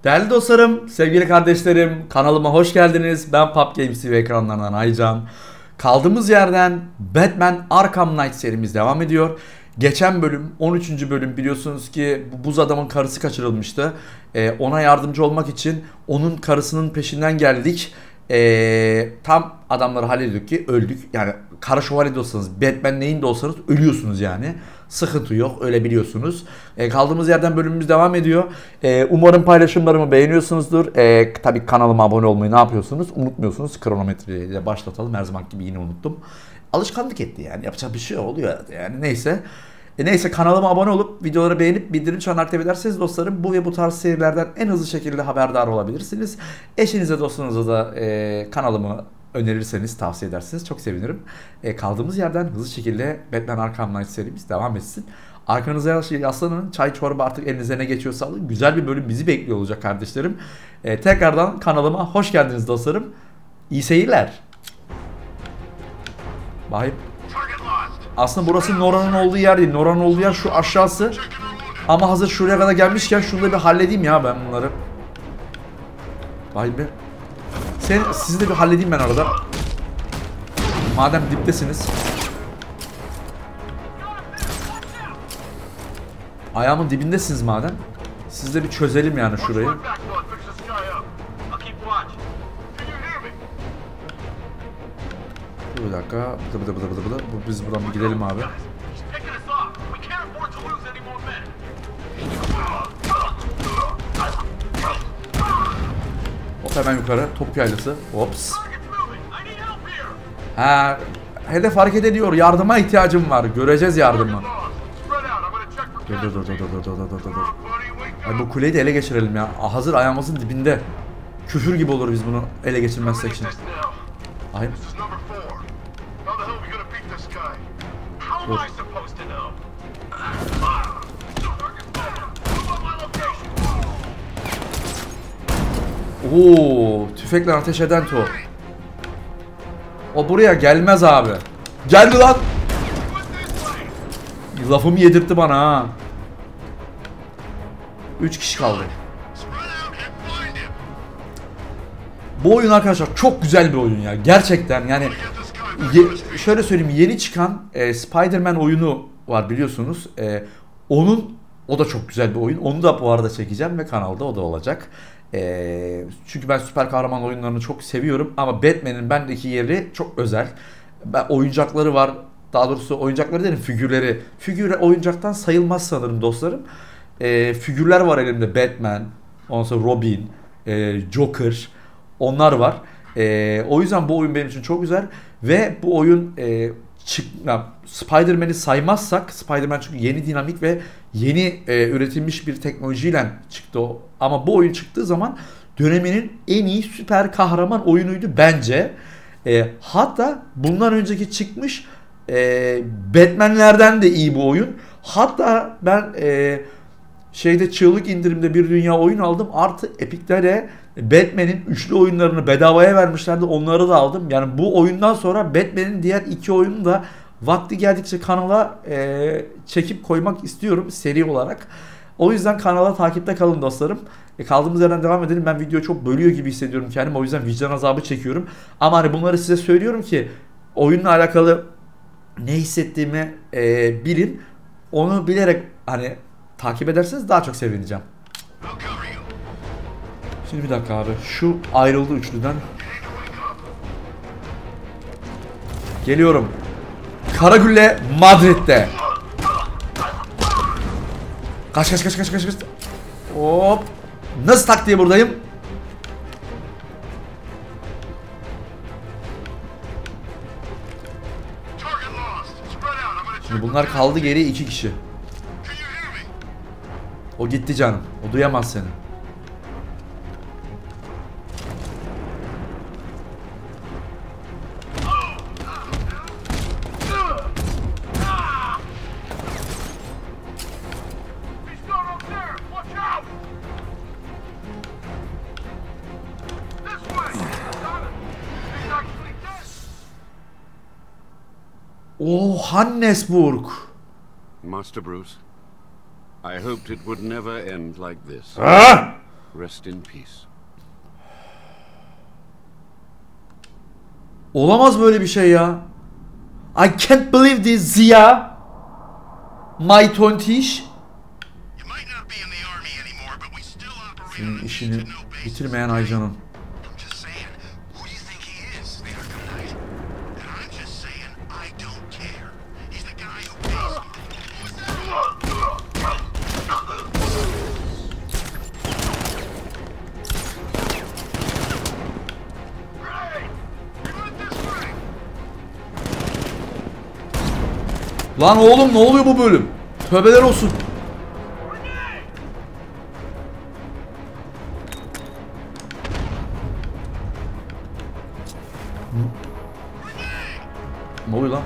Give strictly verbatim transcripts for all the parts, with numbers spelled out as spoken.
Değerli dostlarım, sevgili kardeşlerim, kanalıma hoş geldiniz. Ben Pub Games T V ekranlarından Aycan. Kaldığımız yerden Batman Arkham Knight serimiz devam ediyor. Geçen bölüm, on üçüncü bölüm biliyorsunuz ki bu buz adamın karısı kaçırılmıştı. Ee, ona yardımcı olmak için onun karısının peşinden geldik. Ee, tam adamları hallediyorduk ki öldük. Yani Kara Şövalye de olsanız, Batman neyin de olsanız ölüyorsunuz yani. Sıkıntı yok, öyle biliyorsunuz. E, kaldığımız yerden bölümümüz devam ediyor. E, umarım paylaşımlarımı beğeniyorsunuzdur. E, tabii kanalıma abone olmayı ne yapıyorsunuz? Unutmuyorsunuz. Kronometreyi de başlatalım. Her zaman gibi yine unuttum. Alışkanlık etti yani. Yapacak bir şey oluyor yani. Neyse. E, neyse kanalıma abone olup videoları beğenip bildirim çanını aktif ederseniz dostlarım bu ve bu tarz serilerden en hızlı şekilde haberdar olabilirsiniz. Eşinize dostunuza da e, kanalımı önerirseniz, tavsiye ederseniz çok sevinirim. E, kaldığımız yerden hızlı şekilde Batman Arkham Knight serimiz devam etsin. Arkanıza yaslanın, çay çorba artık elinize ne geçiyorsa alın. Güzel bir bölüm bizi bekliyor olacak kardeşlerim. E, tekrardan kanalıma hoş geldiniz dostlarım. İyi seyirler. Bahip. Aslında burası Nora'nın olduğu yer değil. Nora'nın olduğu yer şu aşağısı. Ama hazır şuraya kadar gelmişken şunu da bir halledeyim ya ben bunları. Bahip be. Sen, sizi de bir halledeyim ben arada. Madem diptesiniz. Ayağımın dibindesiniz madem. Siz de bir çözelim yani şurayı. Dur bir dakika. Bıdı bıdı bıdı bıdı bıdı. Biz buradan bir gidelim abi. Hop hemen yukarı. Top yaylası. Hops. Ha, hedef hareket ediyor. Yardıma ihtiyacım var. Göreceğiz yardımı. Dur dur dur dur dur dur dur dur dur. Ay bu kuleyi de ele geçirelim ya. Hazır ayağımızın dibinde. Küfür gibi olur biz bunu ele geçirmezsek şimdi. Ay. Dur. Oo, tüfekle ateş eden to. O buraya gelmez abi. Geldi lan. Lafımı yedirtti bana ha. üç kişi kaldı. Bu oyun arkadaşlar çok güzel bir oyun ya. Gerçekten yani ye, şöyle söyleyeyim, yeni çıkan e, Spider-Man oyunu var biliyorsunuz. E, onun o da çok güzel bir oyun. Onu da bu arada çekeceğim ve kanalda o da olacak. E, çünkü ben süper kahraman oyunlarını çok seviyorum ama Batman'in bendeki yeri çok özel. Ben, oyuncakları var. Daha doğrusu oyuncakları değil, figürleri. Figür oyuncaktan sayılmaz sanırım dostlarım. E, figürler var elimde. Batman, ondan sonra Robin, e, Joker. Onlar var. E, o yüzden bu oyun benim için çok güzel. Ve bu oyun e, çık, yani Spider-Man'i saymazsak, Spider-Man çünkü yeni dinamik ve yeni e, üretilmiş bir teknolojiyle çıktı o. Ama bu oyun çıktığı zaman döneminin en iyi süper kahraman oyunuydu bence. E, hatta bundan önceki çıkmış e, Batman'lerden de iyi bu oyun. Hatta ben e, şeyde çığlık indirimde bir dünya oyun aldım. Artı Epic'lere Batman'in üçlü oyunlarını bedavaya vermişlerdi. Onları da aldım. Yani bu oyundan sonra Batman'in diğer iki oyunu da vakti geldikçe kanala e, çekip koymak istiyorum seri olarak. O yüzden kanala takipte kalın dostlarım. E, kaldığımız yerden devam edelim. Ben videoyu çok bölüyor gibi hissediyorum kendimi. O yüzden vicdan azabı çekiyorum. Ama hani bunları size söylüyorum ki oyunla alakalı ne hissettiğimi e, bilin. Onu bilerek hani takip ederseniz daha çok sevineceğim. Şimdi bir dakika abi. Şu ayrıldı üçlüden. Geliyorum. Karagülle Madrid'de. Kaç kaç kaç kaç kaç kaç. Hop. Nasıl tak diye buradayım? Şimdi bunlar kaldı geriye iki kişi. O gitti canım. O duyamaz seni. Oh, Hannesburg. Master Bruce, I hoped it would never end like this. Ah! Rest in peace. Olamaz böyle bir şey ya. I can't believe this Ziya. My tontiş. Senin işini bitirmeyen Aycan'ın. Lan oğlum ne oluyor bu bölüm? Tövbeler olsun. Ne oluyor lan?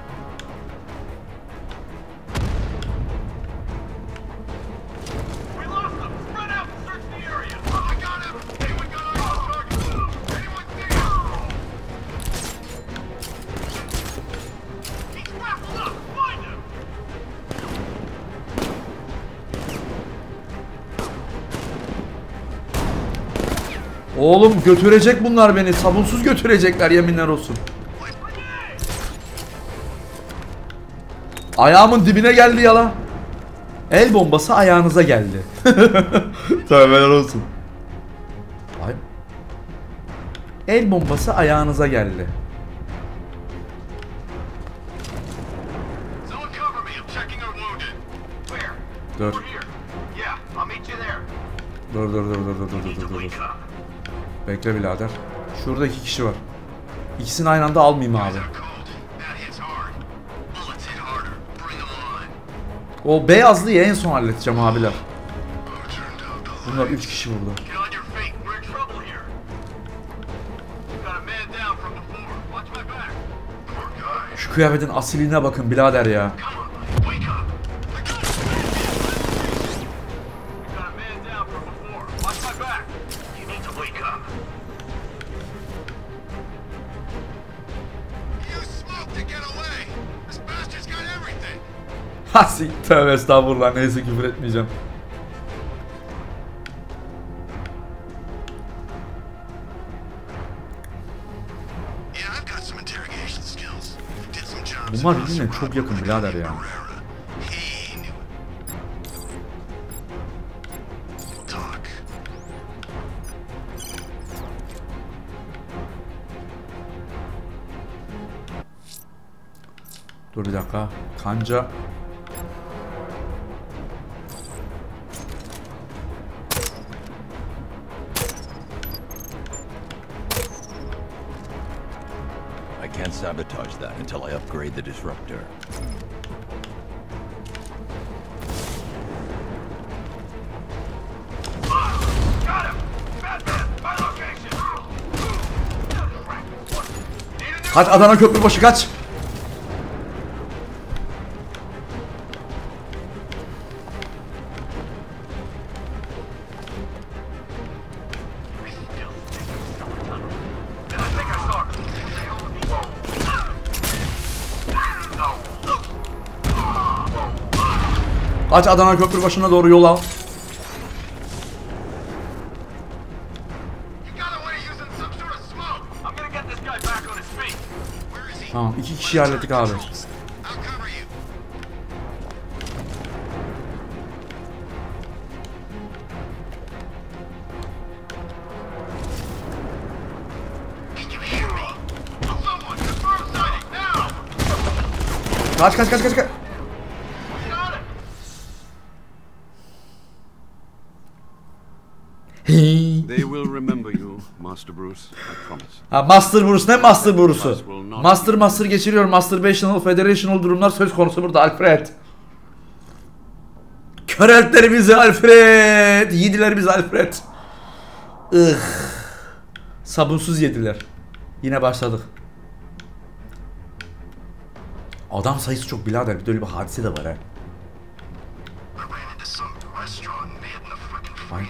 Oğlum götürecek bunlar beni. Sabunsuz götürecekler yeminler olsun. Ayağımın dibine geldi yala. El bombası ayağınıza geldi. Tövbeler olsun. Ay. El bombası ayağınıza geldi. Dur. Dur dur dur dur dur dur dur dur dur. Bekle birader. Şurada iki kişi var. İkisini aynı anda almayayım abi. O beyazlıyı en son halledeceğim abiler. Bunlar üç kişi burada. Şu kıyafetin asiline bakın birader ya. Ha tövbe estağfurullah, neyse küfür etmeyeceğim. Bunlar birbirine çok yakın birader ya. Dur bir dakika. Kanca. I can't sabotage that until I upgrade the disruptor. Kaç Adana Köprübaşı kaç. Kaç Adana Köprübaşı'na doğru yol al. Tamam, iki kişi hallettik abi. Kaç kaç kaç kaç kaç. They will remember you, Master Bruce. I promise. Ha, Master Bruce ne Master Bruce'u? Master Master geçiriyor. Masterbational, Federational durumlar söz konusu burada Alfred. Köreltleri bizi Alfred. Yediler bizi Alfred. Ih. Sabunsuz yediler. Yine başladık. Adam sayısı çok birader. Bir de öyle bir hadise de var ha. Ay.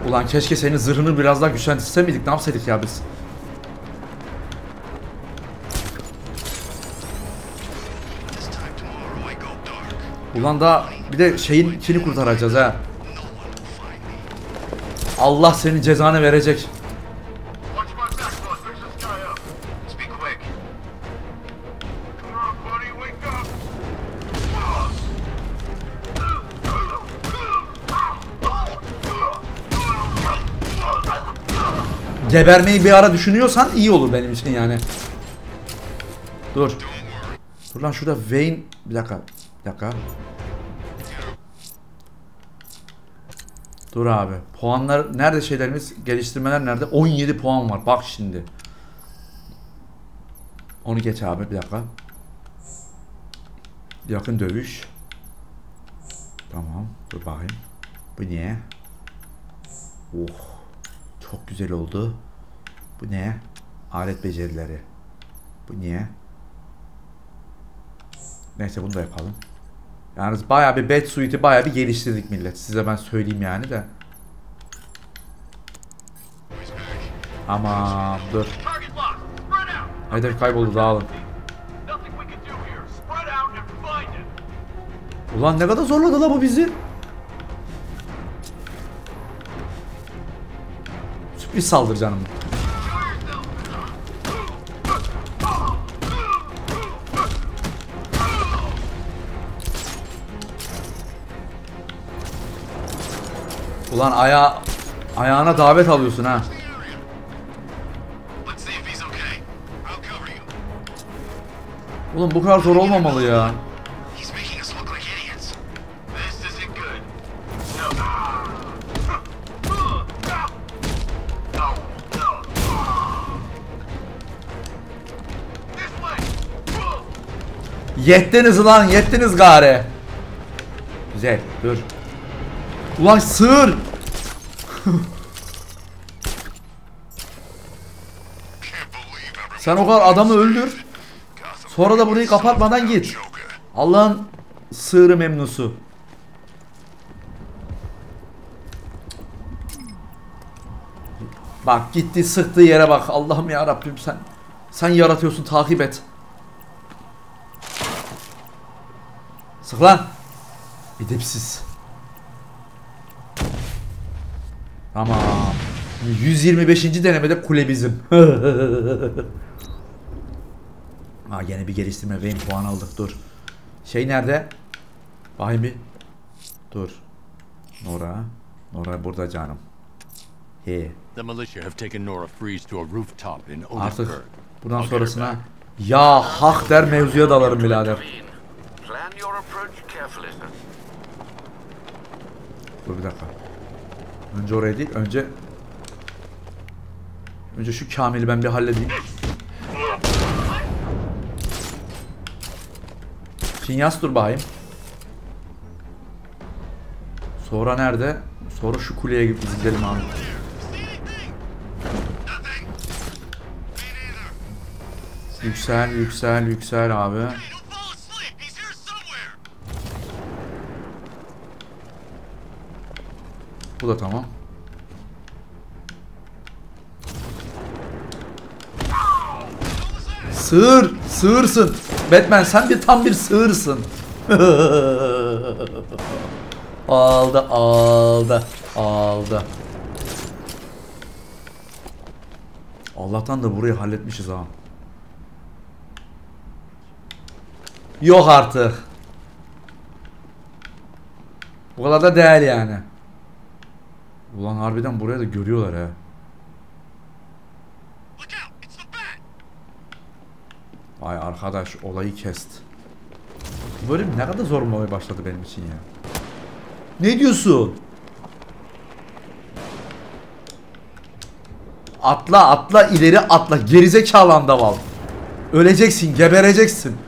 Ulan keşke senin zırhını biraz daha güçlendirse miydik? Ne yapsaydık ya biz? Ulan da bir de şeyin ikini kurtaracağız ha. Allah senin cezanı verecek. Gebermeyi bir ara düşünüyorsan iyi olur benim için yani. Dur. Dur lan şurada Wayne... Bir dakika. Bir dakika. Dur abi. Puanlar nerede şeylerimiz? Geliştirmeler nerede? on yedi puan var. Bak şimdi. Onu geç abi bir dakika. Yakın dövüş. Tamam. Dur bakayım. Bu niye? Oh. Çok güzel oldu. Bu ne? Alet becerileri. Bu niye? Neyse bunu da yapalım. Yalnız bayağı bir Bat Suite'i bayağı bir geliştirdik millet. Size ben söyleyeyim yani de. Ama dur. Hedef kayboldu, dağılın. Ulan ne kadar zorladı la bu bizi. Sürpriz saldır canım. Ulan aya ayağına davet alıyorsun ha. Oğlum bu kadar zor olmamalı ya. Yettiniz lan, yettiniz gari. Güzel, dur. Ulan sığır. Sen o kadar adamı öldür. Sonra da burayı kapatmadan git. Allah'ın sığırı memnusu. Bak gitti sıktığı yere bak. Allah'ım ya Rabbim sen sen yaratıyorsun, takip et. Sık lan. Edepsiz. Tamam. yüz yirmi beşinci denemede kule bizim. Ha yine bir geliştirme Wayne puan aldık, dur. Şey nerede? Bakayım bir. Dur. Nora. Nora burada canım. He. The militia have taken Nora Freeze to a rooftop in Odenburg. Artık buradan sonrasına ya hak der mevzuya dalarım birader. Dur bir dakika. Önce oraya değil, önce önce şu Kamil'i ben bir halledeyim. Kinyas dur bakayım. Sonra nerede? Sonra şu kuleye gidelim abi. Yüksel, yüksel, yüksel abi. Bu da tamam. Sığır, sığırsın. Batman sen bir tam bir sığırsın. Aldı, aldı, aldı. Allah'tan da burayı halletmişiz ha. Yok artık. Bu kadar da değil yani. Ulan harbiden buraya da görüyorlar ha. Vay arkadaş olayı kest. Bu bölüm ne kadar zor olmaya başladı benim için ya. Ne diyorsun? Atla atla ileri atla, gerizekalı andaval. Öleceksin, gebereceksin.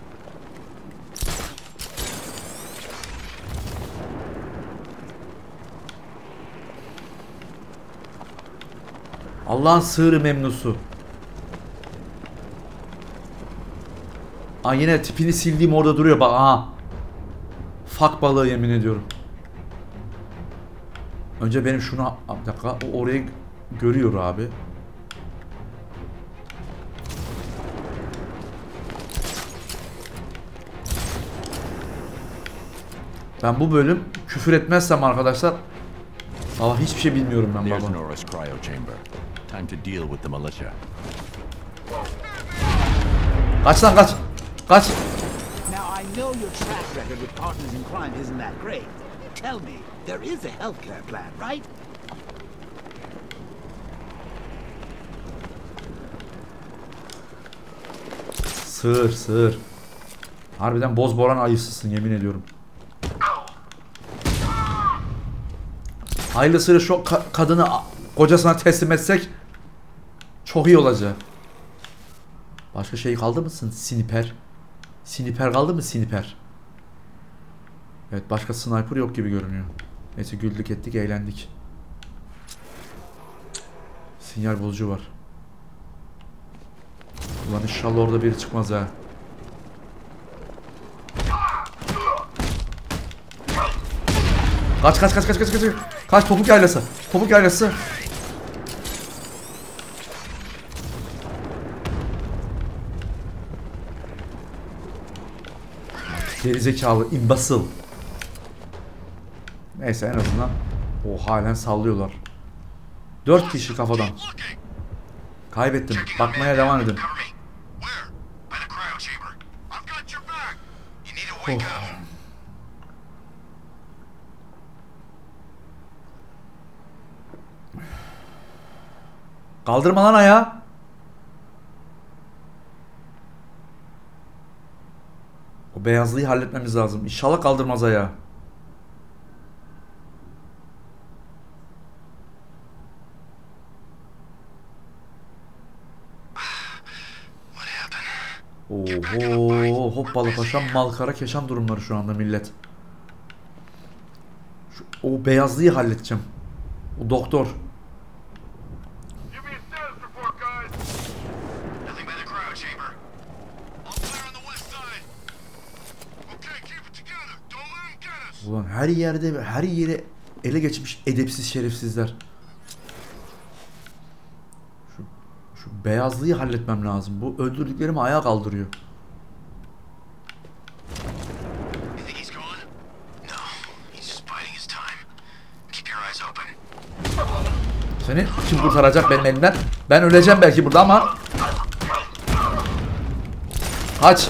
Allah'ın sığırı memnusu. Aa yine tipini sildiğim orada duruyor bak, aha. Fak balığı yemin ediyorum. Önce benim şunu... Bir dakika. O orayı görüyor abi. Ben bu bölüm küfür etmezsem arkadaşlar... Valla hiçbir şey bilmiyorum ben baba. Kaç lan kaç. Kaç. Now I know your track record with partners in crime isn't that great. Tell me, there is a healthcare plan, right? Sığır sığır. Harbiden bozboran ayısısın yemin ediyorum. Hayırlısıyla şu ka kadını kocasına teslim etsek çok iyi olacak. Başka şey kaldı mısın? Sniper. Sniper kaldı mı? Sniper. Evet, başka sniper yok gibi görünüyor. Neyse, güldük ettik, eğlendik. Sinyal bozucu var. Ulan inşallah orada biri çıkmaz ha. Kaç kaç kaç kaç kaç kaç. Kaç topuk yaylası. Topuk yaylası. Gerizekalı, imbasıl. Neyse, en azından o halen sallıyorlar. Dört kişi kafadan. Kaybettim. Bakmaya devam edin. Oh. Kaldırma lan ayağı. O beyazlıyı halletmemiz lazım. İnşallah kaldırmaz ayağı. Oho, hoppala paşam, malkara keşan durumları şu anda millet. Şu, o beyazlıyı halledeceğim. O doktor. Ulan her yerde, her yere ele geçmiş edepsiz şerefsizler. Şu, şu beyazlıyı halletmem lazım. Bu öldürdüklerimi ayağa kaldırıyor. Seni kim kurtaracak benim elimden? Ben öleceğim belki burada ama. Kaç.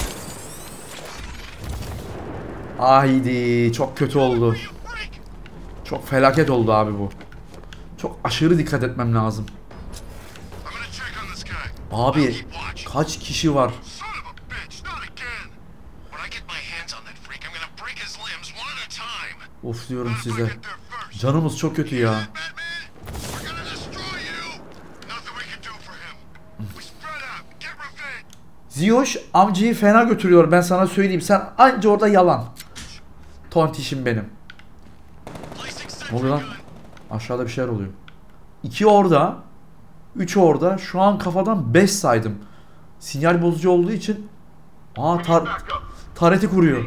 Haydi, çok kötü oldu. Çok felaket oldu abi bu. Çok aşırı dikkat etmem lazım. Abi kaç kişi var? Of diyorum size. Canımız çok kötü ya. Ziyoş amcayı fena götürüyor, ben sana söyleyeyim. Sen anca orada yalan. Tontişim benim. Ne oluyor lan? Aşağıda bir şeyler oluyor. İki orada. Üç orada. Şu an kafadan beş saydım. Sinyal bozucu olduğu için. Aa, tar tareti kuruyor.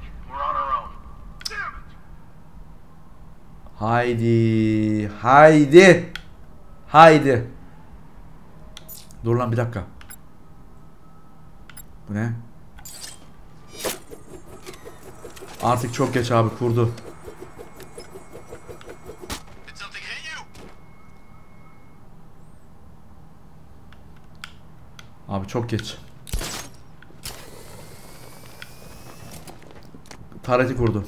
Haydi. Haydi. Haydi. Dur lan bir dakika. Bu ne? Artık çok geç abi, kurdu. Abi çok geç. Tareti kurdu.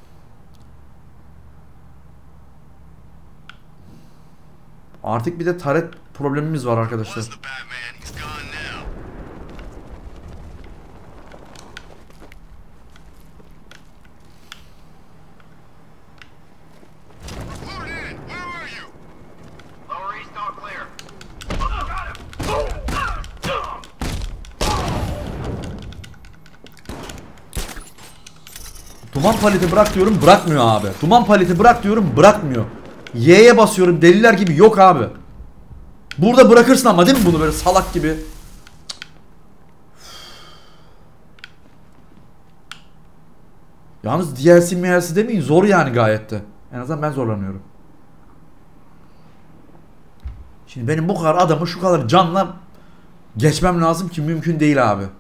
Artık bir de taret problemimiz var arkadaşlar. Duman paleti bırak diyorum, bırakmıyor abi. Duman paleti bırak diyorum, bırakmıyor. Y'ye basıyorum deliler gibi, yok abi. Burada bırakırsın ama değil mi bunu, böyle salak gibi. Yalnız D L C M L C demeyin, zor yani gayet de. En azından ben zorlanıyorum. Şimdi benim bu kadar adamı şu kadar canla geçmem lazım ki mümkün değil abi.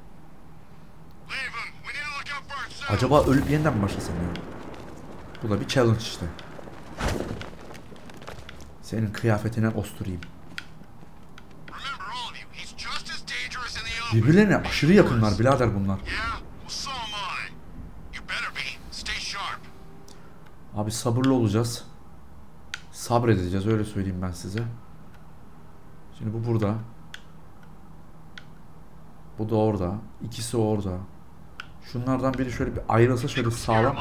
Acaba ölüp yeniden mi başlasam ya? Bu da bir challenge işte. Senin kıyafetine osturayım. Birbirlerine aşırı yakınlar birader bunlar. Abi sabırlı olacağız. Sabredeceğiz, öyle söyleyeyim ben size. Şimdi bu burada. Bu da orada. İkisi orada. Şunlardan biri şöyle bir ayrılsa şöyle sağlam.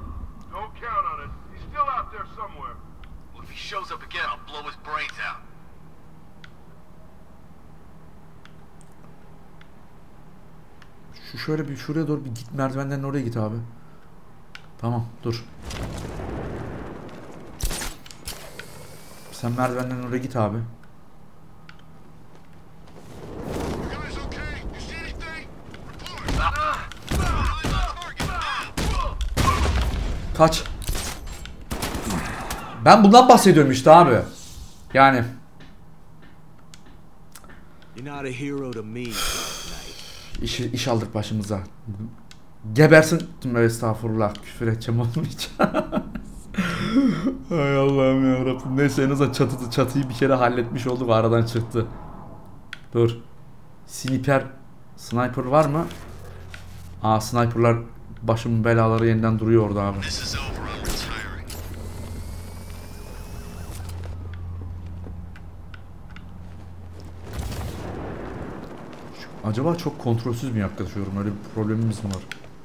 Şu şöyle bir şuraya doğru bir git, merdivenden oraya git abi. Tamam, dur. Sen merdivenden oraya git abi. Kaç. Ben bundan bahsediyorum işte abi. Yani. İş, iş aldık başımıza. Gebersin. Estağfurullah. Küfür edeceğim olmayacak. Ay Allah'ım yarabbim. Neyse en azından çatı, çatıyı bir kere halletmiş olduk. Aradan çıktı. Dur. Sniper. Sniper var mı? Aa, sniperlar başımın belaları yeniden duruyor orada abi. Acaba çok kontrolsüz mü yaklaşıyorum? Öyle bir problemimiz mi var?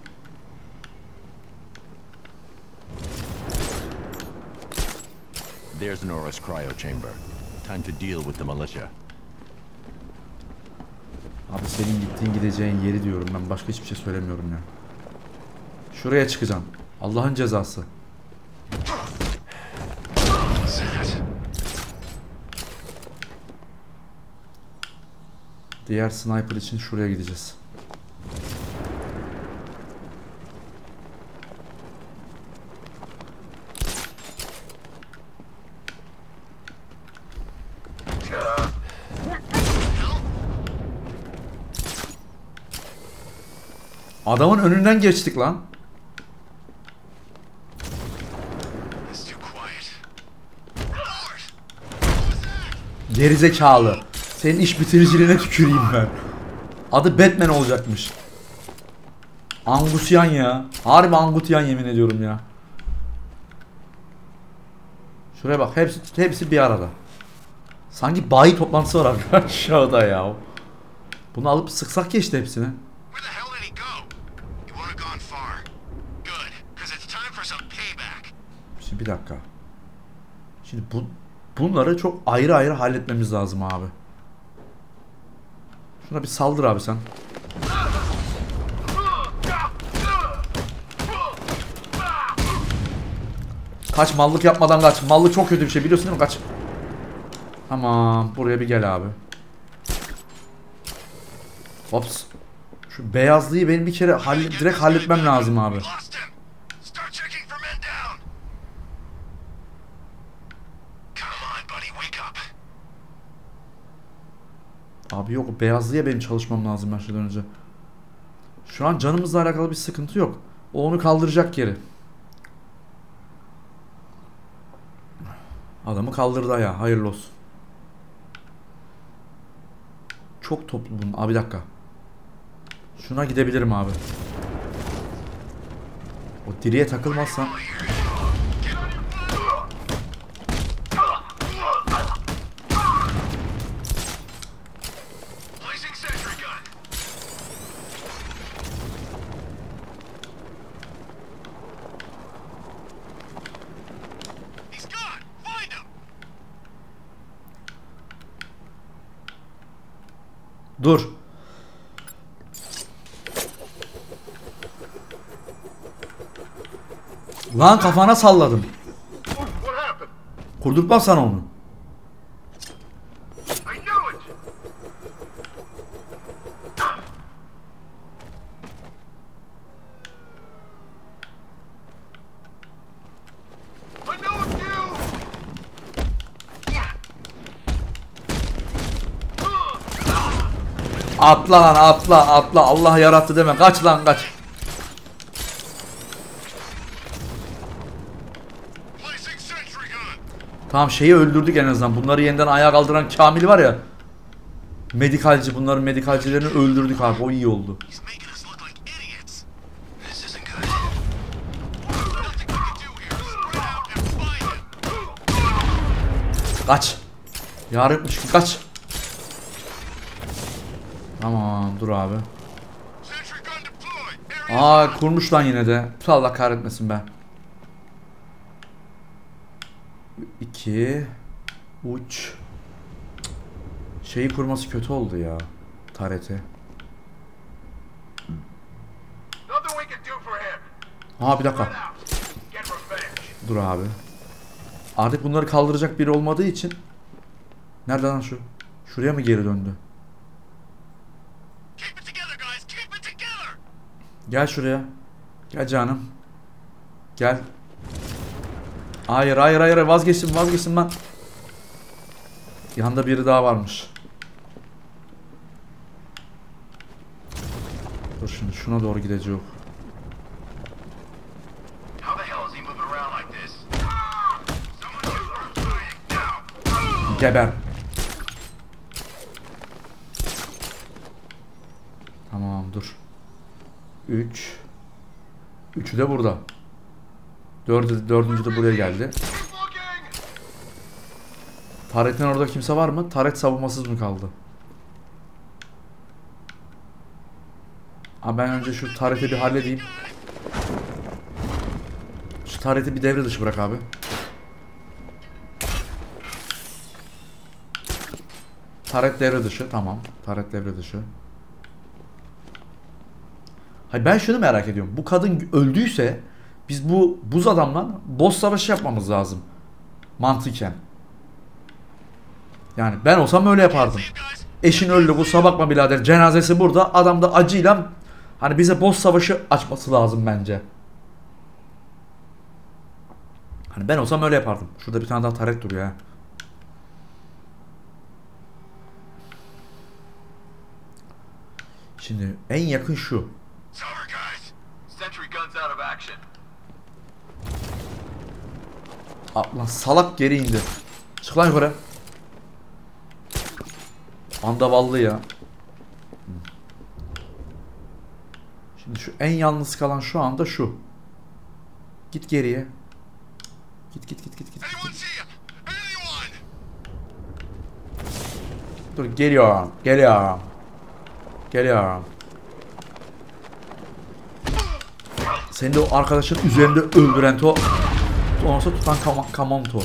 There's Nora's cryo chamber. Time to deal with the militia. Abi senin gittiğin gideceğin yeri diyorum ben. Başka hiçbir şey söylemiyorum ya. Şuraya çıkacağım. Allah'ın cezası. Diğer sniper için şuraya gideceğiz. Adamın önünden geçtik lan. Gerizekalı. Senin iş bitiriciliğine tüküreyim ben. Adı Batman olacakmış. Angusyan ya. Harbi Angutyan yemin ediyorum ya. Şuraya bak, hepsi hepsi bir arada. Sanki bayi toplantısı var aşağıda ya. Bunu alıp sıksak ya işte hepsini. Şimdi bir dakika. Şimdi bu bunları çok ayrı ayrı halletmemiz lazım abi. Şuna bir saldır abi sen. Kaç, mallık yapmadan kaç. Mallık çok kötü bir şey, biliyorsun değil mi? Kaç. Tamam, buraya bir gel abi. Hops. Şu beyazlıyı benim bir kere halle direkt halletmem lazım abi. Abi yok, o beyazlıya benim çalışmam lazım her şeyden önce. Şu an canımızla alakalı bir sıkıntı yok. O onu kaldıracak geri. Adamı kaldırdı ya, hayırlı olsun. Çok toplu bunun. Abi bir dakika. Şuna gidebilirim abi. O direğe takılmazsam. Dur. Lan kafana salladım. Kurdurtmam sana onu. Atla lan atla atla. Allah yarattı deme. Kaç lan kaç. Tamam şeyi öldürdük en azından. Bunları yeniden ayağa kaldıran Kamil var ya. Medikalci, bunların medikalcilerini öldürdük abi. O iyi oldu. Kaç. Yarıkmış ki kaç. Tamam dur abi. Aa kurmuş lan yine de. Allah kahretmesin be. iki uç. Şeyi kurması kötü oldu ya. Tareti. Ha bir dakika. Dur abi. Artık bunları kaldıracak biri olmadığı için. Nerede lan şu? Şuraya mı geri döndü? Gel şuraya. Gel canım. Gel. Hayır hayır hayır vazgeçtim vazgeçtim lan. Yanında biri daha varmış. Dur şimdi şuna doğru gidecek. Geber. Tamam dur. üç. üçü de burada. dördü, dördüncü de buraya geldi. Taret'in orada kimse var mı? Taret savunmasız mı kaldı? Abi ben önce şu Taret'i bir halledeyim. Şu Taret'i bir devre dışı bırak abi. Taret devre dışı. Tamam. Taret devre dışı. Hayır ben şunu merak ediyorum. Bu kadın öldüyse biz bu buz adamla boss savaşı yapmamız lazım. Mantıken. Yani ben olsam öyle yapardım. Eşin öldü, kusura bakma birader, cenazesi burada. Adam da acıyla hani bize boss savaşı açması lazım bence. Hani ben olsam öyle yapardım. Şurada bir tane daha taret duruyor ha. Şimdi en yakın şu. Lan salak geri indi. Çık lan yukarı. Andavallı ya. Şimdi şu en yalnız kalan şu anda şu. Git geriye. Git git git git git. Dur geliyorum. Geliyorum. Geliyorum. Seni de o arkadaşın üzerinde öldüren to. Ondan sonra tutan kam kamonto.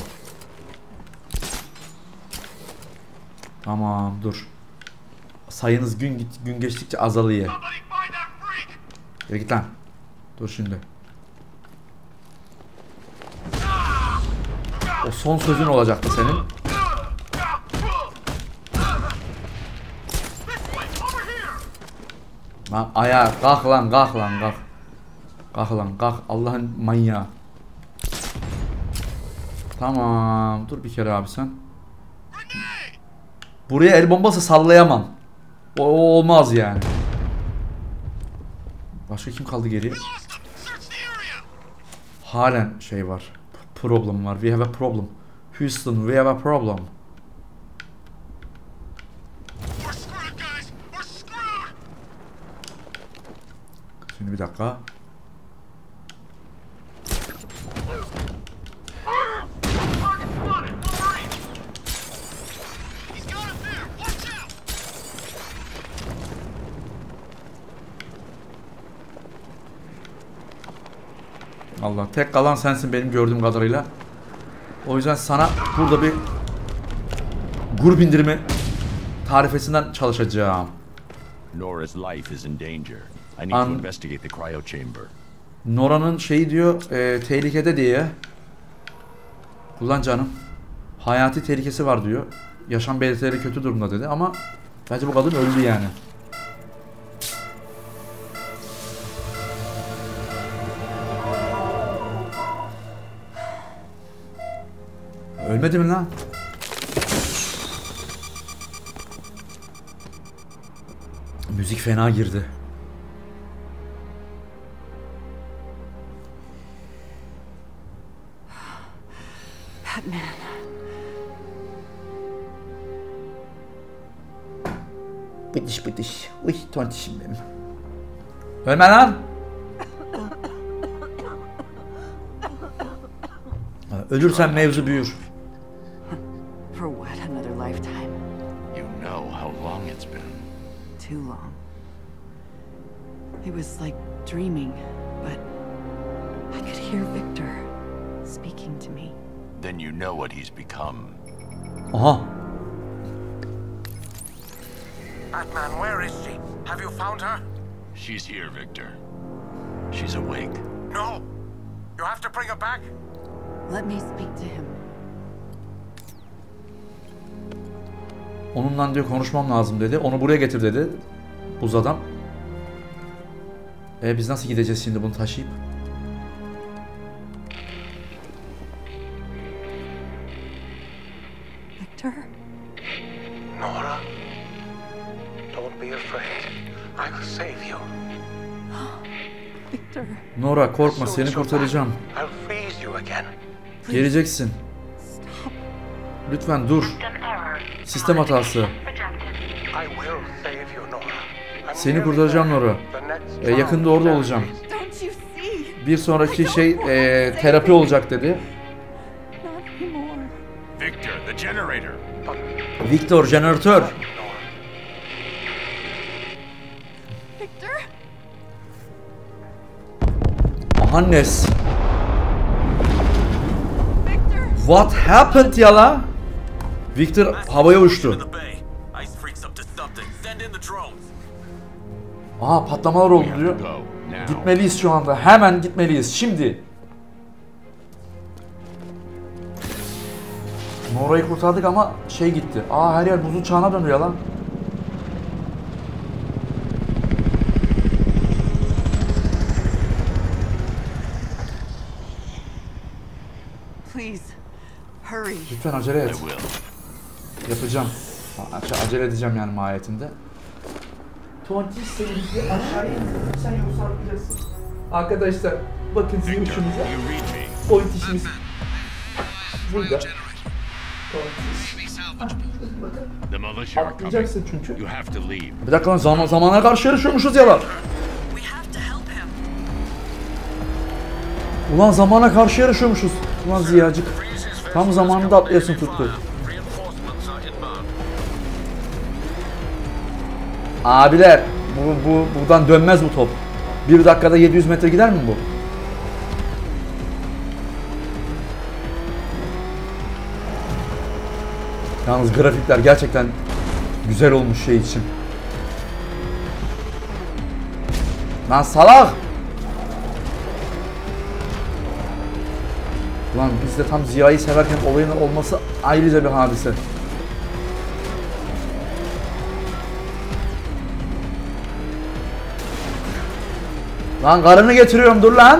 Tamam dur. Sayınız gün gün geçtikçe azalıyor. Gel git lan. Dur şimdi. O son sözün olacaktı senin. Lan ayağa kalk lan kalk lan kalk. Kalk lan kalk Allah'ın manyağı. Tamam dur bir kere abi sen. Buraya el bombası sallayamam. O, o olmaz yani. Başka kim kaldı geriye? Halen şey var. Problem var. We have a problem. Houston, we have a problem. Şimdi bir dakika. Allah tek kalan sensin benim gördüğüm kadarıyla. O yüzden sana burada bir grup indirimi tarifesinden çalışacağım. Nora's life is in danger. I need to investigate the cryo chamber. Nora'nın şeyi diyor e, tehlikede diye. Ulan canım. Hayati tehlikesi var diyor. Yaşam belirtileri kötü durumda dedi ama bence bu kadın öldü yani. Ölmedi mi lan? Müzik fena girdi. Batman. Bıdış bıdış. Uy tontişim benim. Ölme lan. Ölürsen mevzu büyür. For what? Another lifetime? You know how long it's been. Too long. It was like dreaming, but I could hear Victor speaking to me. Then you know what he's become. Aha. Batman, where is she? Have you found her? She's here, Victor. She's awake. No. You have to bring her back. Let me speak to him. Onunla diyor konuşmam lazım dedi. Onu buraya getir dedi. Buz adam. E biz nasıl gideceğiz şimdi bunu taşıyıp? Victor? Nora, don't be afraid. I will save you. Victor. Nora korkma seni kurtaracağım. I'll freeze you again. Geleceksin. Stop. Lütfen dur. Sistem hatası. I will save you, Nora. I'm Seni nearly kurtaracağım there. Nora. The next E, yakında orada olacağım. Don't you see? Bir sonraki şey e, terapi olacak dedi. Not anymore. Victor, the generator. Victor jeneratör. Victor? Hannes. Victor? What happened ya la? Victor havaya uçtu. Aha patlamalar oldu We have diyor. to go now. Gitmeliyiz şu anda. Hemen gitmeliyiz. Şimdi. Nora'yı kurtardık ama şey gitti. Aa her yer buzul çağına dönüyor lan. Please, hurry. Lütfen acele I et. will. Yapacağım. A- Acele edeceğim yani mahiyetinde. Tontiş seni bir aşağıya indirdim. Sen yoksa arkadaşlar bakın sizin Victor, uçumuza. you read me. Tontişimiz burada. The militia are coming. Atlayacaksın çünkü. You have to leave. Bir dakika lan zaman, zamana karşı yarışıyormuşuz ya lan. We have to help him. Ulan zamana karşı yarışıyormuşuz. Ulan Ziyacık. Tam zamanında atlayasın tuttu. Abiler bu, bu buradan dönmez bu top. Bir dakikada yedi yüz metre gider mi bu? Yalnız grafikler gerçekten güzel olmuş şey için. Lan salak! Ulan biz de tam Ziya'yı severken olayın olması ayrıca bir hadise. Lan karını getiriyorum dur lan.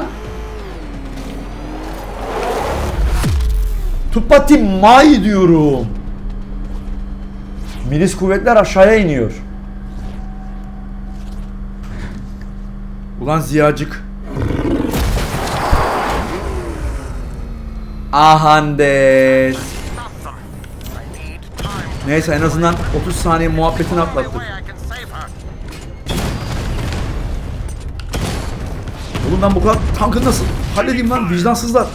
Tupati Mai diyorum. Milis kuvvetler aşağıya iniyor. Ulan Ziyacık. Ahandes. Neyse en azından otuz saniye muhabbetini atlattık. Oğlum ben bu kadar tankı nasıl halledeyim lan vicdansızlar.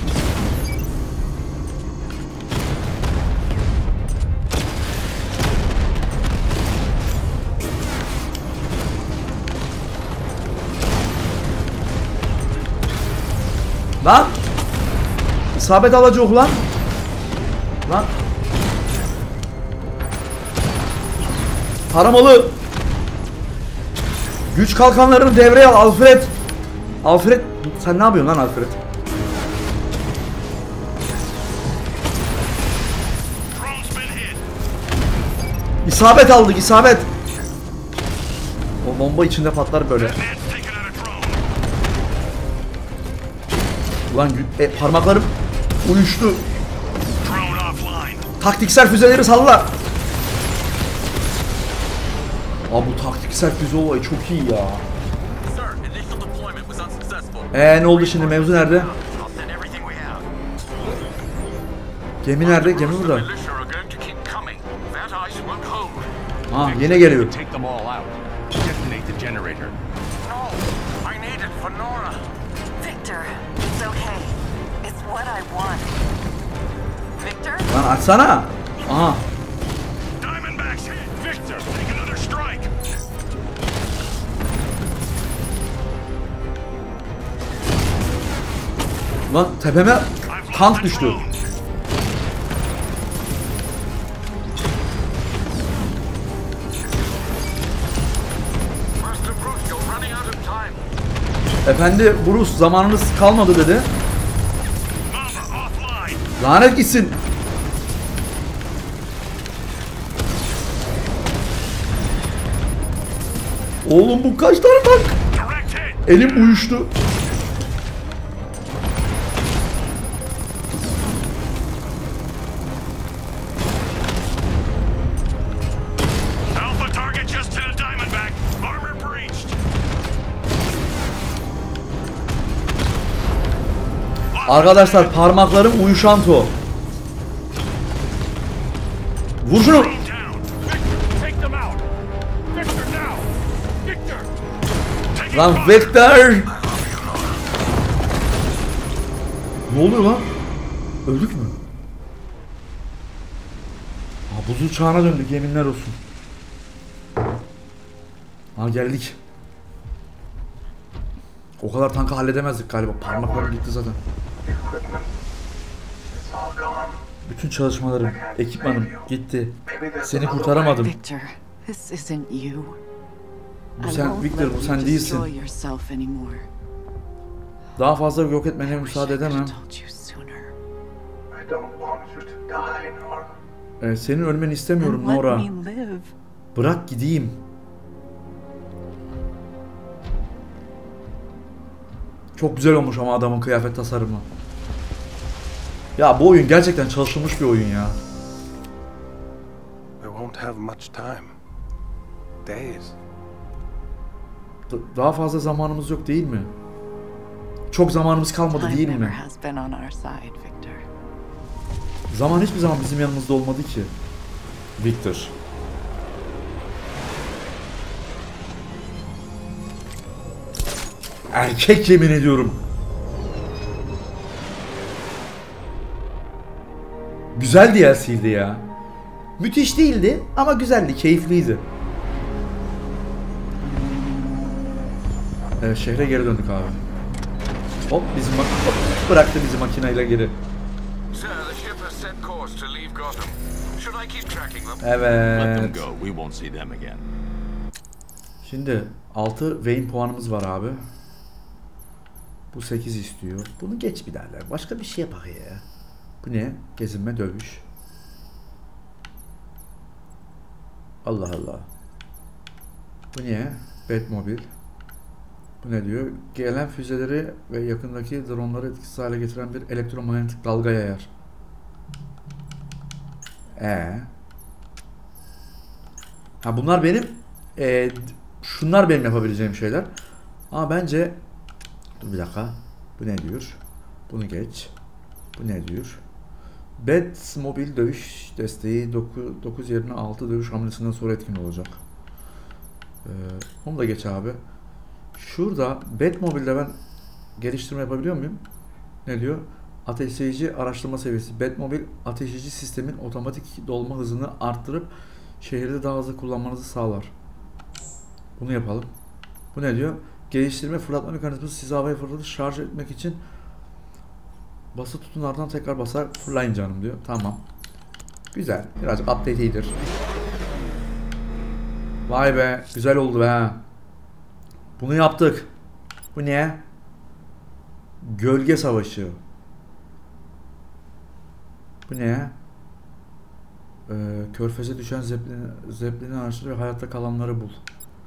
Lan! İsabet alacak lan! Lan! Taramalı! Güç kalkanlarını devreye al Alfred! Alfred! Sen ne yapıyorsun lan Alfred? İsabet aldık, isabet! O bomba içinde patlar böyle. Ulan e, parmaklarım uyuştu. Taktiksel füzeleri salla. Aa bu taktiksel füze olayı çok iyi ya. Eee ne oldu şimdi, mevzu nerede? Gemi nerede? Gemi burada. Ha yine geliyor. Victor, it's okay. It's what I want. Victor? Lan açsana. Aha. Diamondbacks hit! Victor, take another strike! Lan tepeme tank düştü. Efendi Bruce zamanınız kalmadı dedi. Lanet gitsin. Oğlum bu kaç tane tank? Elim uyuştu. Arkadaşlar parmaklarım uyuşan to. Vur şunu. Lan Victor. Ne oluyor lan? Öldük mü? Aa, buzul çağına döndük, yeminler olsun. Ha geldik. O kadar tankı halledemezdik galiba. Parmaklarım gitti zaten. Bütün çalışmalarım, ekipmanım gitti. Seni kurtaramadım. Victor, this isn't you. Bu sen Victor, bu sen değilsin. Daha fazla yok etmene müsaade edemem. Ee, senin ölmeni istemiyorum Nora. Bırak gideyim. Çok güzel olmuş ama adamın kıyafet tasarımı. Ya bu oyun gerçekten çalışılmış bir oyun ya. We won't have much time. Days. D- daha fazla zamanımız yok değil mi? Çok zamanımız kalmadı değil mi? Zaman hiçbir zaman bizim yanımızda olmadı ki. Victor. Erkek yemin ediyorum. Güzel D L C'ydi ya. Müthiş değildi ama güzeldi, keyifliydi. Evet, şehre geri döndük abi. Hop bizim hop, bıraktı bizi makineyle geri. Evet. Şimdi altı Wayne puanımız var abi. Bu sekiz istiyor. Bunu geç bir derler. Başka bir şey yapak ya. Bu ne? Gezinme, dövüş. Allah Allah. Bu ne? Batmobile. Bu ne diyor? Gelen füzeleri ve yakındaki dronları etkisiz hale getiren bir elektromanyetik dalga yayar. Ee. Ha bunlar benim e, şunlar benim yapabileceğim şeyler. Ama bence dur bir dakika. Bu ne diyor? Bunu geç. Bu ne diyor? Batmobile dövüş desteği dokuz yerine altı dövüş hamlesinden sonra etkin olacak. Ee, onu da geç abi. Şurada Batmobile'de ben geliştirme yapabiliyor muyum? Ne diyor? Ateşleyici araştırma seviyesi. Batmobile ateşleyici sistemin otomatik dolma hızını arttırıp şehirde daha hızlı kullanmanızı sağlar. Bunu yapalım. Bu ne diyor? Geliştirme fırlatma mekanizması sizi havaya fırlatıp şarj etmek için bası tutun, ardından tekrar basar fırlayın canım diyor. Tamam. Güzel. Birazcık update iyidir. Vay be. Güzel oldu be. Bunu yaptık. Bu ne? Gölge savaşı. Bu ne? Ee, körfeze düşen zeplini, zeplini araştır ve hayatta kalanları bul.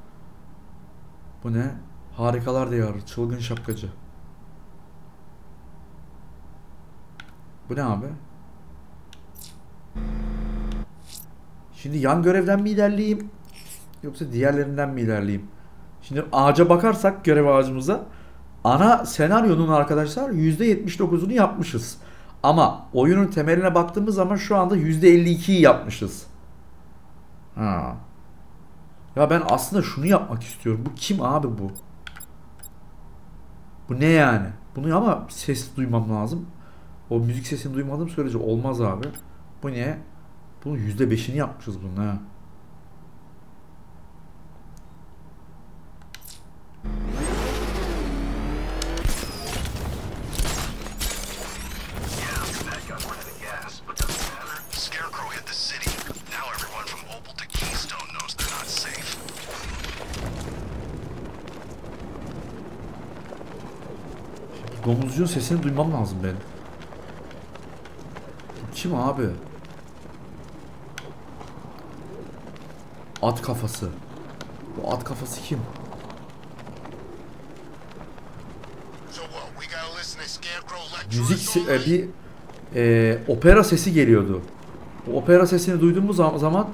Bu ne? Harikalar diyarı. Çılgın şapkacı. Bu ne abi? Şimdi yan görevden mi ilerleyeyim? yoksa diğerlerinden mi ilerleyeyim? Şimdi ağaca bakarsak görev ağacımıza ana senaryonun arkadaşlar yüzde yetmiş dokuzunu yapmışız. Ama oyunun temeline baktığımız zaman şu anda yüzde elli ikiyi yapmışız. Ha. Ya ben aslında şunu yapmak istiyorum. Bu kim abi bu? Bu ne yani? Bunu ama ses duymam lazım. O müzik sesini duymadığım sürece olmaz abi. Bu ne? Bunun yüzde beşini yapmışız bunun ha. Domuzcuğun sesini duymam lazım benim. Bu kim abi? At kafası. Bu at kafası kim? Müzik e, bir e, opera sesi geliyordu. Bu opera sesini duyduğumuz zaman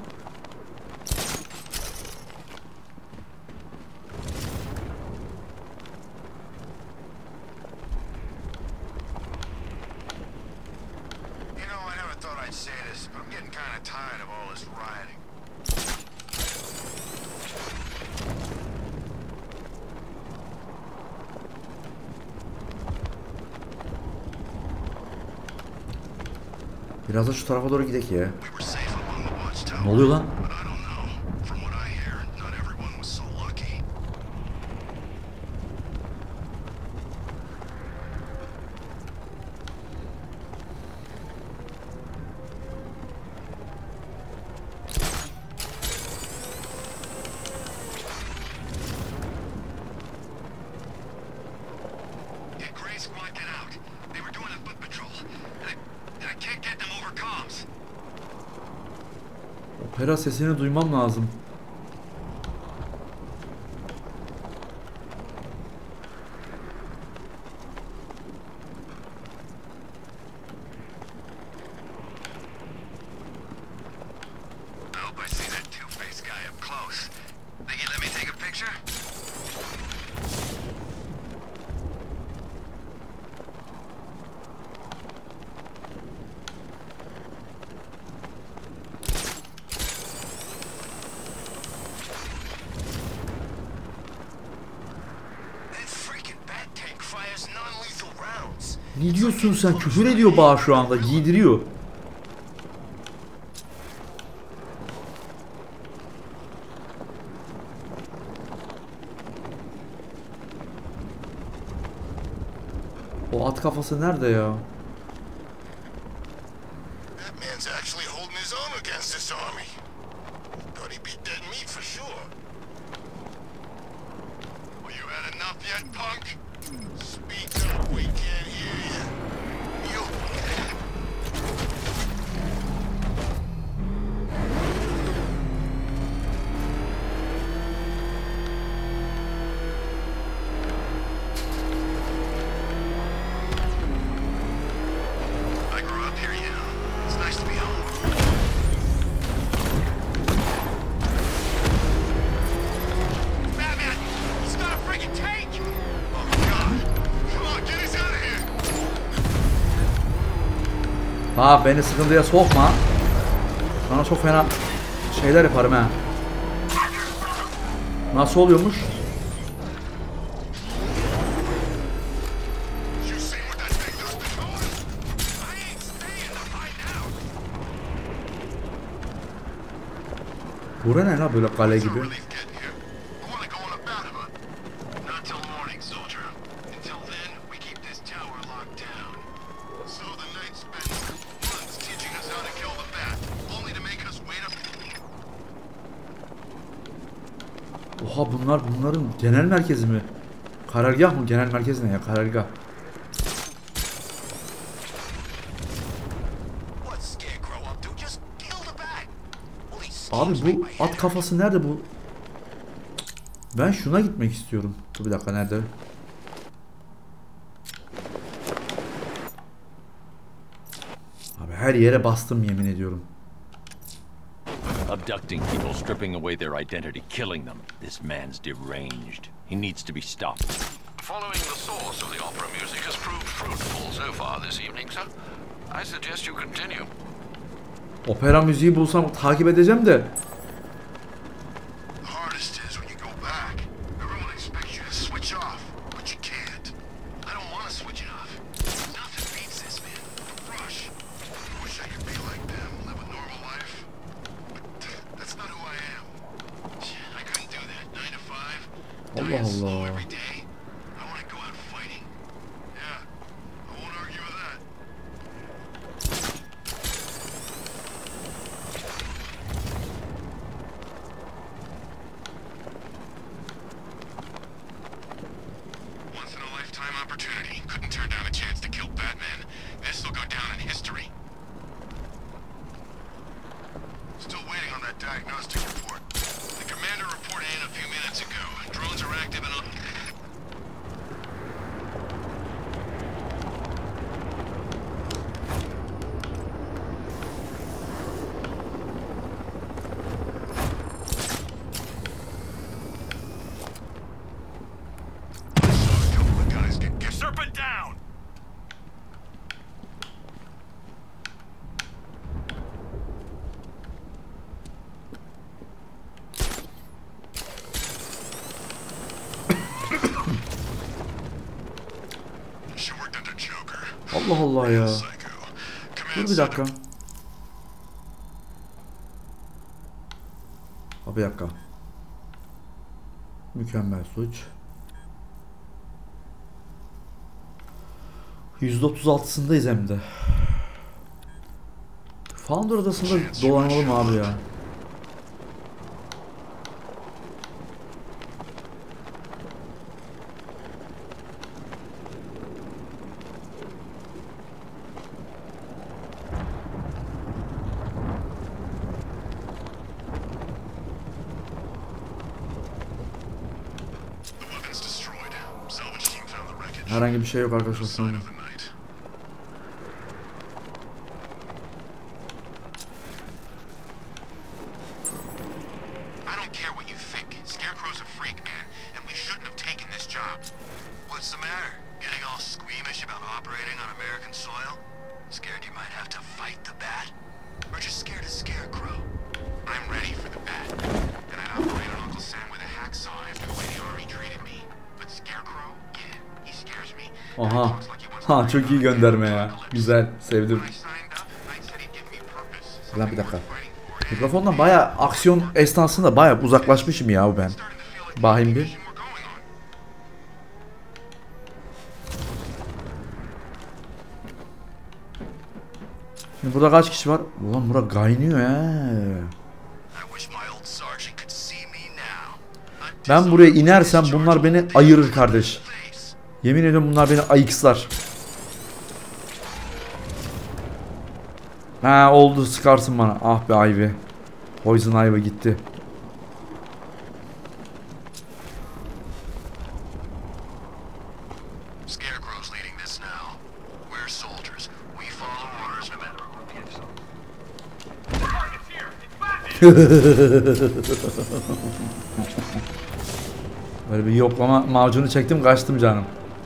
biraz da şu tarafa doğru gidelim ya. Ne oluyor lan? Opera sesini duymam lazım. Ne diyorsun sen? Küfür ediyor bağ şu anda. Giydiriyor. O at kafası nerede ya? Ha beni sıkıntıya sokma. Sana çok fena şeyler yaparım ha. Nasıl oluyormuş? Bura ne la böyle kale gibi? Oha bunlar bunların genel merkezi mi? Karargah mı? Genel merkez ne ya? Karargah. Abi bu at kafası nerede bu? Ben şuna gitmek istiyorum. Dur bir dakika nerede? Abi her yere bastım yemin ediyorum. A abducting people, stripping away their identity, killing them. This man's deranged. He needs to be stopped. Following the source of the opera music has proved fruitful so far this evening, sir. I suggest you continue. Opera müziği bulsam takip edeceğim de. Allah Allah. Allah Allah ya. Dur bir dakika. Ha bir dakika. Mükemmel suç. yüzde otuz altısındayız hem de. Founder odasında dolanalım abi ya. Herhangi bir şey yok arkadaşlar. Aha. Ha çok iyi gönderme ya. Güzel. Sevdim. Lan bir dakika. Mikrofondan bayağı aksiyon esnasında bayağı uzaklaşmışım ya ben. Bakayım bir. Şimdi burada kaç kişi var? Ulan bura kaynıyor ya. Ben buraya inersem bunlar beni ayırır kardeş. Yemin ediyorum bunlar beni ayıkslar. Ha oldu, sıkarsın bana. Ah be Ivy. Poison Ivy gitti. Böyle bir yoklama macunu çektim, kaçtım canım.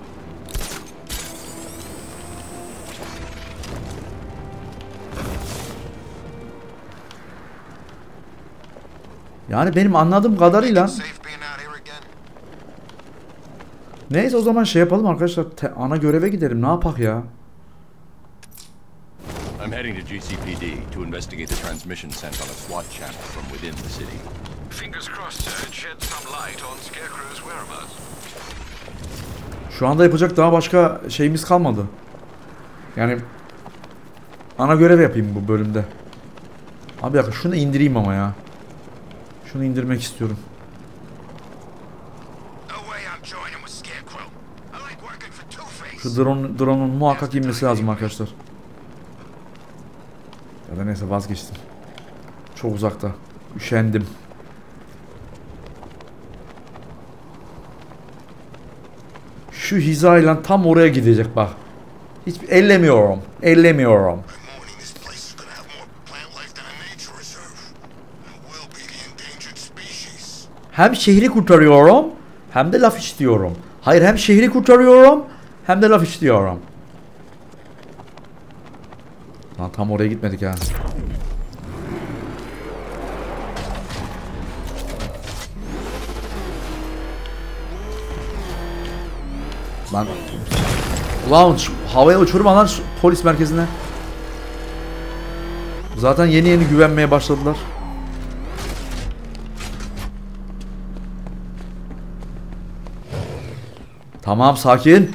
Yani benim anladığım kadarıyla neyse o zaman şey yapalım arkadaşlar, te ana göreve gidelim, ne yapak ya? I'm heading to G C P D to investigate the transmission sent on a SWAT channel from within the city. Fingers crossed it shed some light on Scarecrow's whereabouts. Şu anda yapacak daha başka şeyimiz kalmadı. Yani ana görev yapayım bu bölümde. Abi yakın şunu indireyim ama ya. Şunu indirmek istiyorum. Şu drone, drone'un muhakkak inmesi lazım arkadaşlar. Ya da neyse vazgeçtim. Çok uzakta. Üşendim. Şu hizayla tam oraya gidecek bak. Hiç ellemiyorum. Ellemiyorum. Hem şehri kurtarıyorum hem de laf işliyorum. Hayır, hem şehri kurtarıyorum hem de laf işliyorum. Lan tam oraya gitmedik ha. Lan Launch havaya uçurma lan polis merkezine. Zaten yeni yeni güvenmeye başladılar. Tamam, sakin.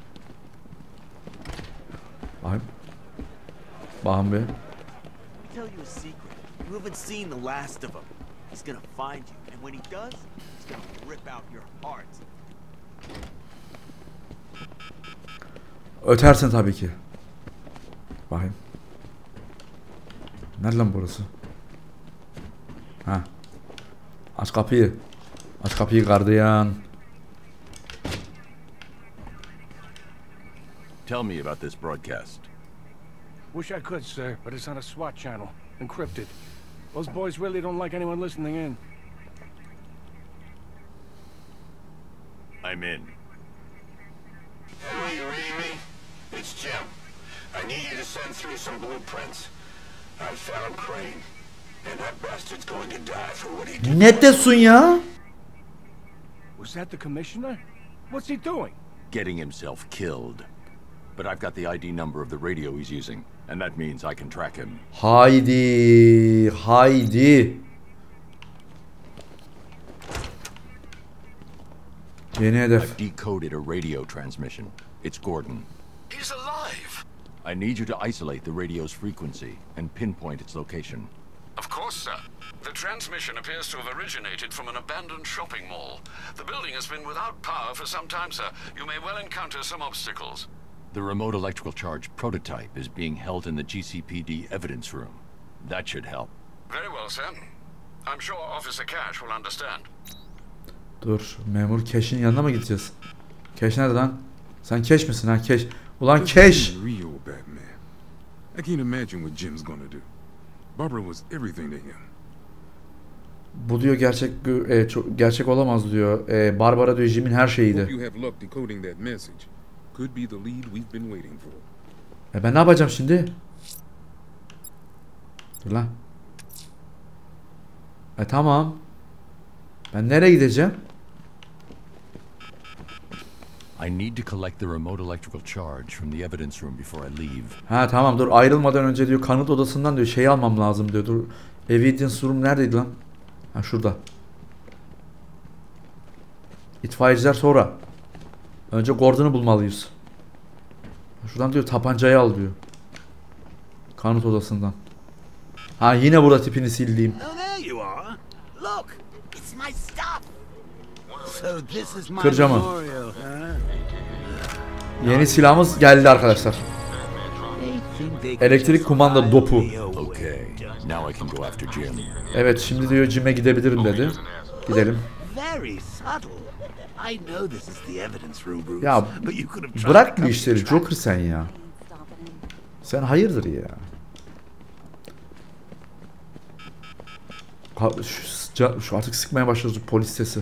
Bakayım. Bakın bir. Tell you a secret. You haven't seen the last of him. He's gonna find you, and when he does, he's gonna rip out your heart. Ötersin tabii ki. Bakayım. Nerede lan burası? Ha. Aç kapıyı. Aç kapıyı gardiyan. Tell me about this broadcast. Wish I could, sir, but it's on a SWAT channel, encrypted. Those boys really don't like anyone listening in. I'm in. It's Jim. I need you to send through some blueprints. I found Crane, and that bastard's going to die for what he did. Ne diyorsun ya? Was that the commissioner? What's he doing? Getting himself killed. But I've got the I D number of the radio he's using, and that means I can track him. Haydi, haydi. Yeni hedef. I've decoded a radio transmission. It's Gordon. He's alive. I need you to isolate the radio's frequency and pinpoint its location. Of course, sir. The transmission appears to have originated from an abandoned shopping mall. The building has been without power for some time, sir. You may well encounter some obstacles. The remote electrical charge prototype is being held in the G C P D evidence room. That should help. Very well, sir. I'm sure Officer Cash will understand. Dur, memur Cash'in yanına mı gideceğiz? Cash nerede lan? Sen Cash misin ha? Cash. Ulan Cash. Real Batman. I can't imagine what Jim's gonna do. Barbara was everything to him. Bu diyor gerçek e, çok, gerçek olamaz diyor. E, Barbara diyor Jim'in her şeyiydi. Hope you have luck decoding that message. Could be the lead we've been waiting for. E ben ne yapacağım şimdi? Dur lan. E tamam. Ben nereye gideceğim? I need to collect the remote electrical charge from the evidence room before I leave. Ha tamam, dur, ayrılmadan önce diyor kanıt odasından diyor şey almam lazım diyor. Dur. Evidence room neredeydi lan? Ha şurada. İtfaiyeciler sonra. Önce Gordon'u bulmalıyız. Şuradan diyor tabancayı al diyor. Kanıt odasından. Ha yine burada tipini sildiğim. Oh, there you are. Look, it's my stuff. So this is my Kıracağım onu. memorial, huh? Yeni silahımız geldi arkadaşlar. They think they can Elektrik just kumanda file dopu. me away. Okay, now I can go after Jim. Evet, şimdi diyor Jim'e gidebilirim dedi. Gidelim. Very subtle. I know this is the evidence room, Bruce. Ya but you could have tried bırak to bu işleri track. Joker sen ya. Sen hayırdır ya. Ha, şu, sıca- şu artık sıkmaya başlıyoruz polis sesi.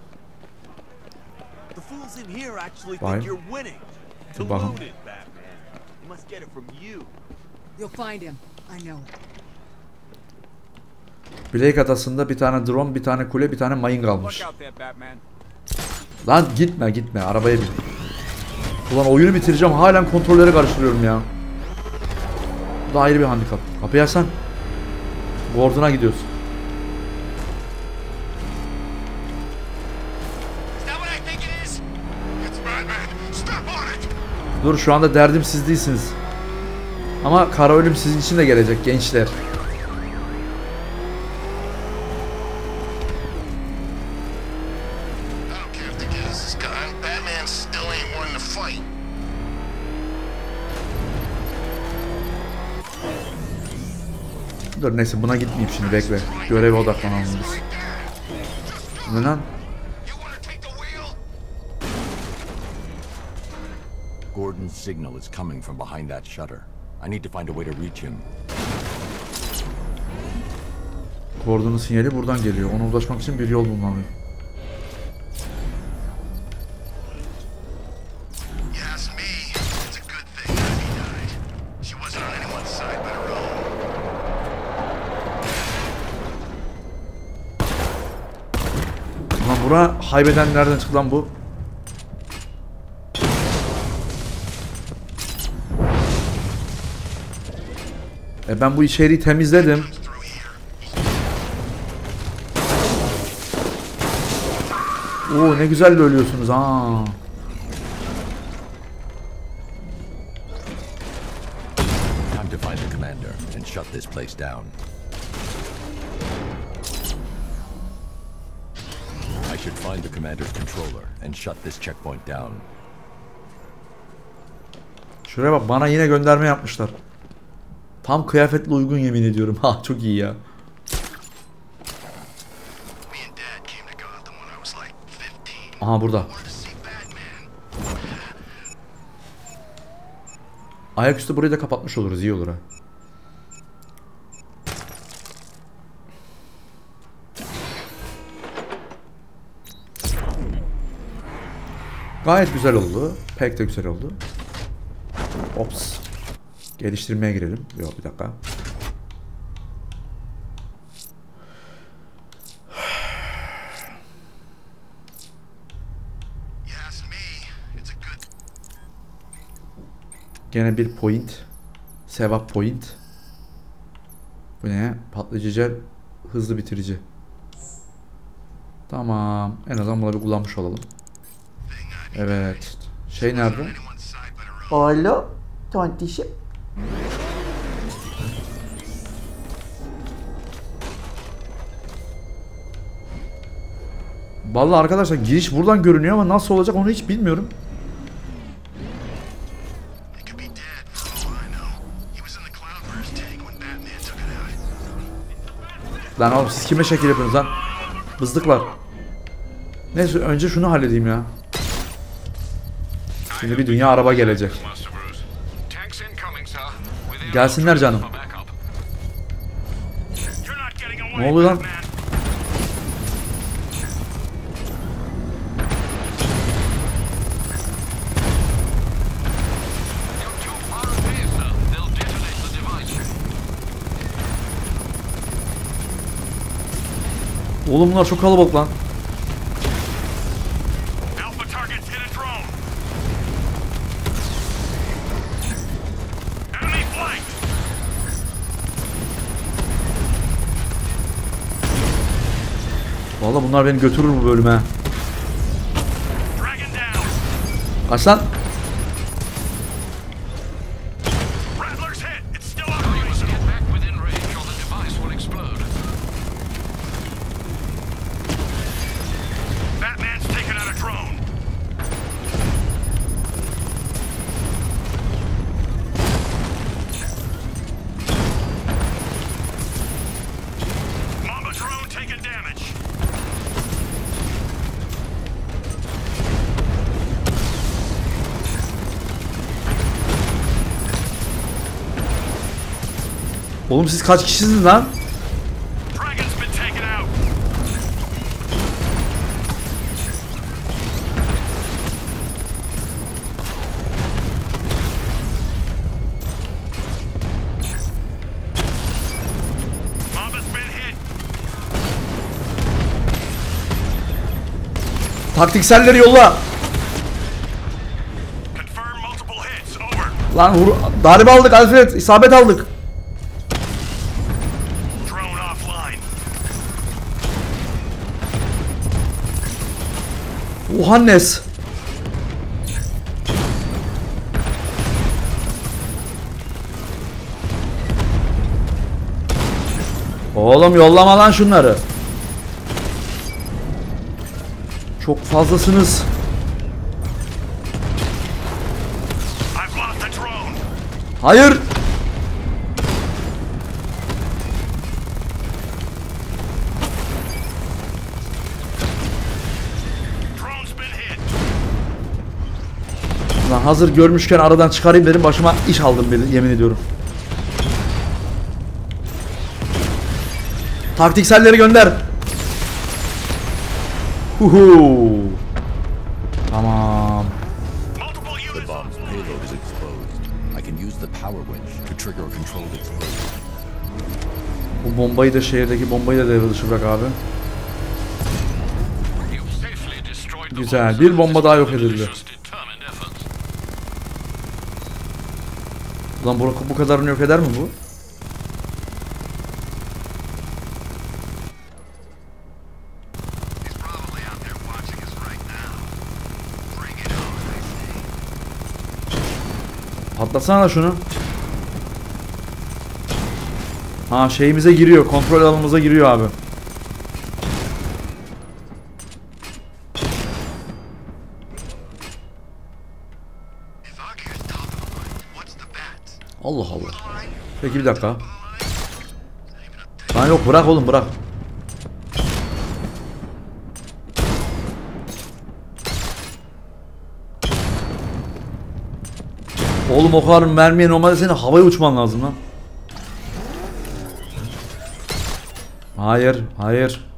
The fools in here actually Fine. think you're winning. Dur bakalım. Deluded, Batman. You must get it from you. You'll find him. I know it. Blake adasında bir tane drone, bir tane kule, bir tane mayın kalmış. Look out there, Batman. Lan gitme gitme, arabaya bin. Ulan oyunu bitireceğim, halen kontrolleri karıştırıyorum ya. Bu da ayrı bir handikap. Kapıyı açsan. Gordon'a gidiyoruz. Dur, şu anda derdim siz değilsiniz. Ama kara ölüm sizin için de gelecek gençler. Dur neyse, buna gitmeyeyim şimdi, bekle. Göreve odaklanalım biz. Ne lan? Gordon's signal is coming from behind that shutter. I need to find a way to reach him. Gordon'un sinyali buradan geliyor. Ona ulaşmak için bir yol bulmalıyım. Lan bura haybeden nereden çıktı lan bu? E ben bu içeriği temizledim. Oo ne güzel ölüyorsunuz ha. Time to find the commander and shut this place down. I should find the commander's controller and shut this checkpoint down. Şuraya bak, bana yine gönderme yapmışlar. Tam kıyafetle uygun, yemin ediyorum. Ha çok iyi ya. Aha burada. Ayaküstü burayı da kapatmış oluruz, iyi olur ha. Gayet güzel oldu. Pek de güzel oldu. Ops. Geliştirmeye girelim. Yok bir dakika. Gene bir point. Sevap point. Bu ne? Patlayıcı jel, hızlı bitirici. Tamam. En azından bunu bir kullanmış olalım. Evet. Şey nerede? Alo. Tontişim. Vallahi arkadaşlar giriş buradan görünüyor ama nasıl olacak onu hiç bilmiyorum. Lan oğlum siz kime şekil yapıyorsunuz lan? Bızdıklar. Neyse önce şunu halledeyim ya. Şimdi bir dünya araba gelecek. Gelsinler canım. Ne oluyor lan? Oğlum bunlar çok kalabalık lan. Vallahi bunlar beni götürür bu bölüme. Kaç lan? Oğlum siz kaç kişisiniz lan? Taktikselleri yolla. Lan vur, darbe aldık Alfred, isabet aldık. Ohannes. Oğlum yollama lan şunları. Çok fazlasınız. Hayır. Lan hazır görmüşken aradan çıkarayım dedim, başıma iş aldım beni, yemin ediyorum. Taktikselleri gönder. Huhu. Tamam. The bomb's payload is exposed. I can use the power winch to trigger a controlled explosion. Bu bombayı da şehirdeki bombayı da devre dışı bırak abi. Güzel. Bir bomba daha yok edildi. Lan bu, bu kadarını yok eder mi bu? Patlatsana şunu. Ha şeyimize giriyor. Kontrol alanımıza giriyor abi. Allah Allah. Peki bir dakika. Lan yok bırak oğlum bırak. Oğlum o kadar mermiye normalde senin havaya uçman lazım lan. Hayır, hayır.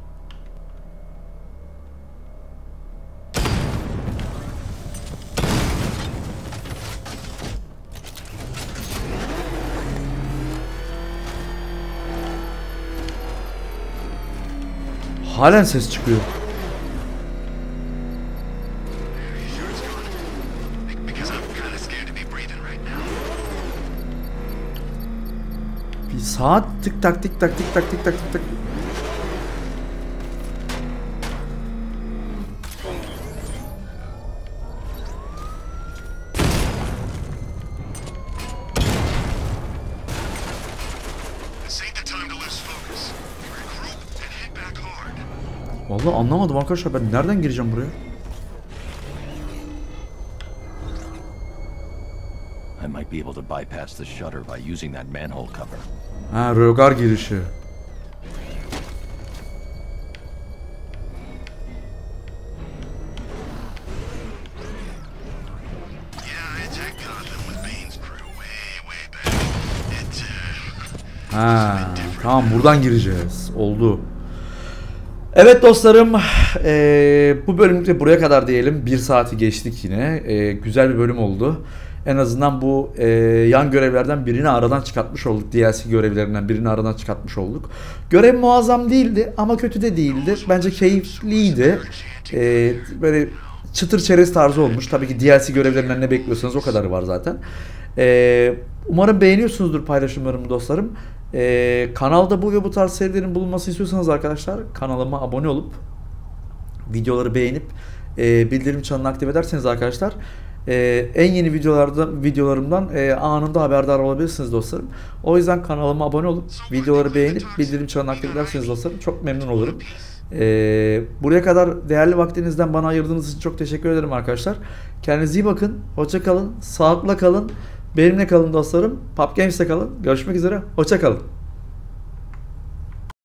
Halen ses çıkıyor. Bir saat tık tak tık tak tık tak tık tak tık tak. Vallahi anlamadım arkadaşlar, ben nereden gireceğim buraya? I might be able to bypass the shutter by using that manhole cover. Ha, rögar girişi. Ha, tamam buradan gireceğiz. Oldu. Evet dostlarım, e, bu bölümde buraya kadar diyelim. Bir saati geçtik yine. E, güzel bir bölüm oldu. En azından bu e, yan görevlerden birini aradan çıkartmış olduk. D L C görevlerinden birini aradan çıkartmış olduk. Görev muazzam değildi ama kötü de değildi. Bence keyifliydi. E, böyle çıtır çerez tarzı olmuş. Tabii ki D L C görevlerinden ne bekliyorsanız o kadarı var zaten. E, umarım beğeniyorsunuzdur paylaşımlarımı dostlarım. Ee, kanalda bu ve bu tarz serilerin bulunması istiyorsanız arkadaşlar kanalıma abone olup videoları beğenip e, bildirim çanını aktif ederseniz arkadaşlar e, en yeni videolarda videolarımdan e, anında haberdar olabilirsiniz dostlarım. O yüzden kanalıma abone olup videoları beğenip bildirim çanını aktif ederseniz dostlarım çok memnun olurum. E, buraya kadar değerli vaktinizden bana ayırdığınız için çok teşekkür ederim arkadaşlar. Kendinize iyi bakın. Hoşça kalın. Sağlıkla kalın. Benimle kalın dostlarım. PUBGames'te kalın. Görüşmek üzere. Hoşça kalın.